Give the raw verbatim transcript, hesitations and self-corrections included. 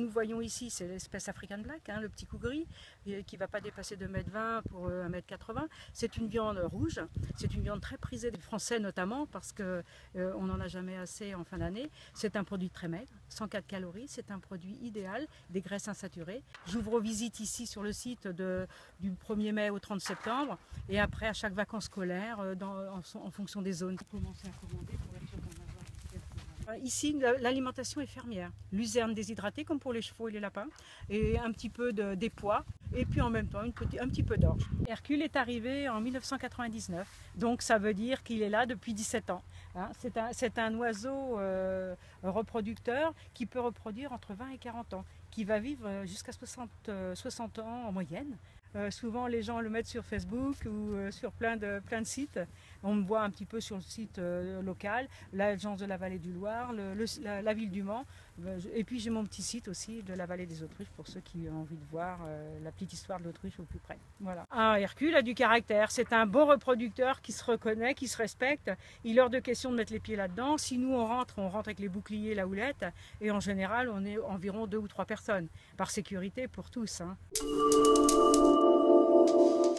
nous voyons ici, c'est l'espèce African Black, hein, le petit cou gris, qui ne va pas dépasser deux mètres vingt pour un mètre quatre-vingts. C'est une viande rouge, c'est une viande très prisée des Français notamment, parce qu'on euh, n'en a jamais assez en fin d'année. C'est un produit très maigre, cent quatre calories, c'est un produit idéal, des graisses insaturées. J'ouvre aux visites ici sur le site de, du premier mai au trente septembre, et après à chaque vacances scolaires, dans, en, en fonction des zones. Commencer à commander pour être sûr qu'on va voir. Ici, l'alimentation est fermière. Luzerne déshydratée, comme pour les chevaux et les lapins, et un petit peu d'épois, et puis en même temps une petit, un petit peu d'orge. Hercule est arrivé en mille neuf cent quatre-vingt-dix-neuf, donc ça veut dire qu'il est là depuis dix-sept ans. Hein, c'est un, c'est un oiseau euh, reproducteur qui peut reproduire entre vingt et quarante ans, qui va vivre jusqu'à soixante, soixante ans en moyenne. Euh, souvent les gens le mettent sur Facebook ou euh, sur plein de, plein de sites. On me voit un petit peu sur le site euh, local, l'agence de la vallée du Loir, le, le, la, la ville du Mans. Et puis j'ai mon petit site aussi de la vallée des Autruches pour ceux qui ont envie de voir euh, la petite histoire de l'autruche au plus près. Voilà. Ah, Hercule a du caractère, c'est un bon reproducteur qui se reconnaît, qui se respecte. Il est hors de question de mettre les pieds là-dedans. Si nous on rentre, on rentre avec les boucliers et la houlette. Et en général, on est environ deux ou trois personnes, par sécurité pour tous. Hein.